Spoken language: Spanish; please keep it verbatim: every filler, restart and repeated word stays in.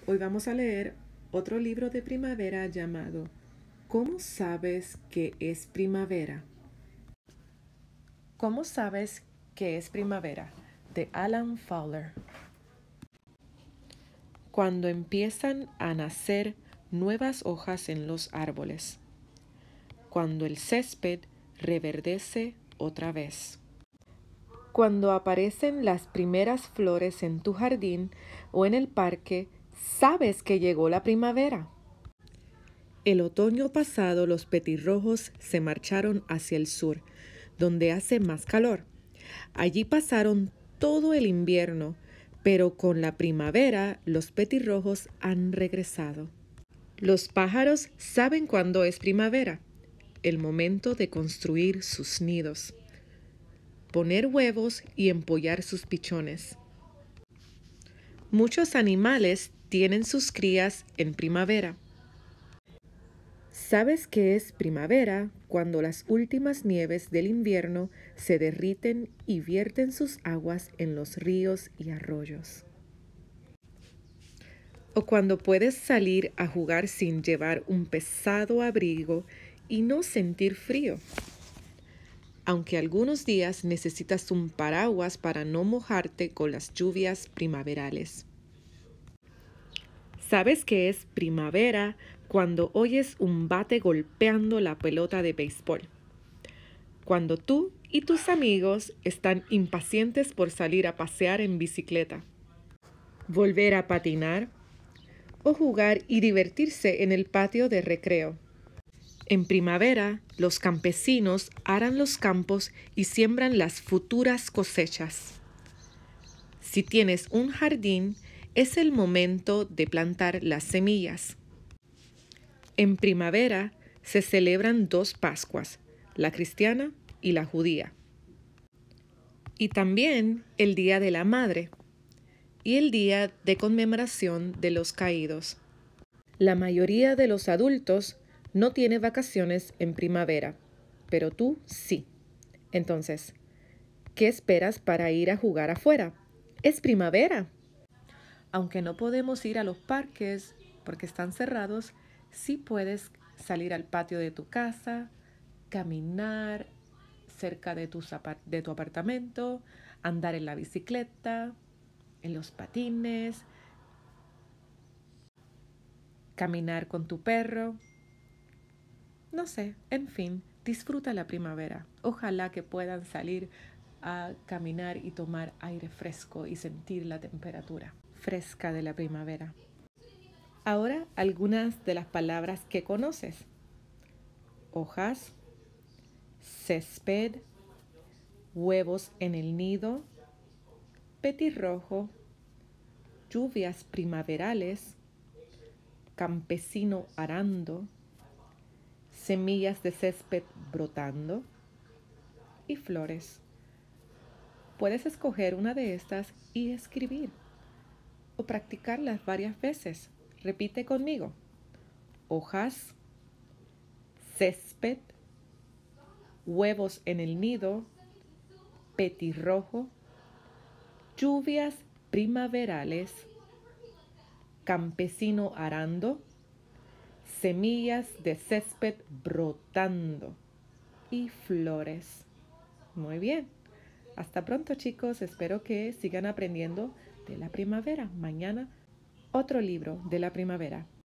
Hoy vamos a leer otro libro de primavera llamado ¿Cómo sabes que es primavera? ¿Cómo sabes que es primavera? De Alan Fowler. Cuando empiezan a nacer nuevas hojas en los árboles. Cuando el césped reverdece otra vez. Cuando aparecen las primeras flores en tu jardín o en el parque, sabes que llegó la primavera. El otoño pasado los petirrojos se marcharon hacia el sur, donde hace más calor. Allí pasaron todo el invierno, pero con la primavera los petirrojos han regresado. Los pájaros saben cuándo es primavera, el momento de construir sus nidos, poner huevos y empollar sus pichones. Muchos animales tienen sus crías en primavera. ¿Sabes qué es primavera cuando las últimas nieves del invierno se derriten y vierten sus aguas en los ríos y arroyos? O cuando puedes salir a jugar sin llevar un pesado abrigo y no sentir frío. Aunque algunos días necesitas un paraguas para no mojarte con las lluvias primaverales. ¿Sabes qué es primavera cuando oyes un bate golpeando la pelota de béisbol? Cuando tú y tus amigos están impacientes por salir a pasear en bicicleta, volver a patinar o jugar y divertirse en el patio de recreo. En primavera, los campesinos aran los campos y siembran las futuras cosechas. Si tienes un jardín, es el momento de plantar las semillas. En primavera se celebran dos Pascuas, la cristiana y la judía. Y también el Día de la Madre y el Día de Conmemoración de los Caídos. La mayoría de los adultos no tiene vacaciones en primavera, pero tú sí. Entonces, ¿qué esperas para ir a jugar afuera? Es primavera. Aunque no podemos ir a los parques porque están cerrados, sí puedes salir al patio de tu casa, caminar cerca de tu, de tu apartamento, andar en la bicicleta, en los patines, caminar con tu perro. No sé, en fin, disfruta la primavera. Ojalá que puedan salir a caminar y tomar aire fresco y sentir la temperatura fresca de la primavera. Ahora algunas de las palabras que conoces. Hojas, césped, huevos en el nido, petirrojo, lluvias primaverales, campesino arando, semillas de césped brotando y flores. Puedes escoger una de estas y escribir o practicarlas varias veces. Repite conmigo. Hojas, césped, huevos en el nido, petirrojo, lluvias primaverales, campesino arando, semillas de césped brotando y flores. Muy bien. Hasta pronto, chicos. Espero que sigan aprendiendo de la primavera. Mañana otro libro de la primavera.